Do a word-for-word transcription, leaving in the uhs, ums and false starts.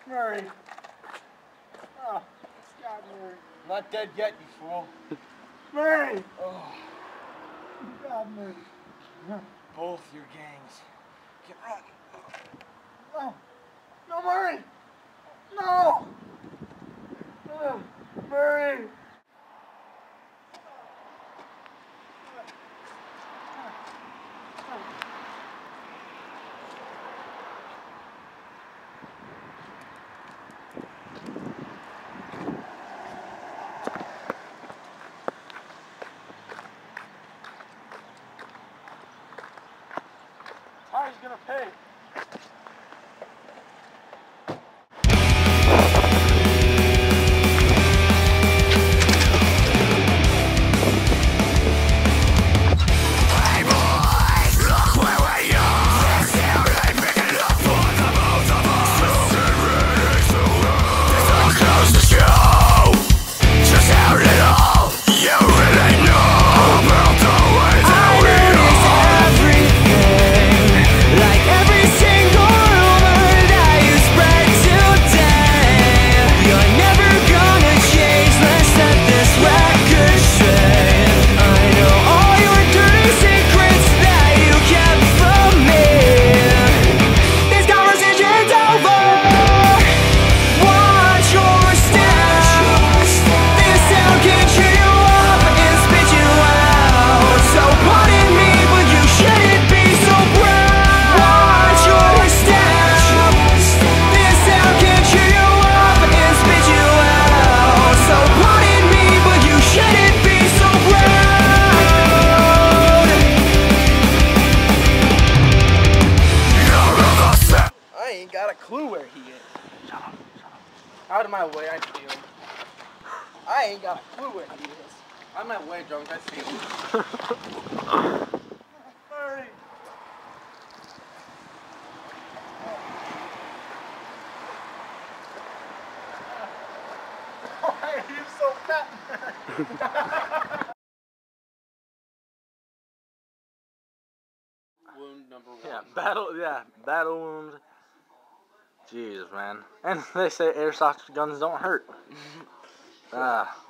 Murray. Oh, God, Murray. Not dead yet, you fool. Murray! Oh. God, Murray. Both your gangs. Get out. No. No, Murray! No! Oh, Murray! Ty's gonna pay. Out of my way, I see him. I ain't got a clue where he is. On my way, drunk, I see him. Murray! Why are you so fat? Wound number one. Yeah, battle, yeah, battle wound. Jesus, man. And they say airsoft guns don't hurt. Ah.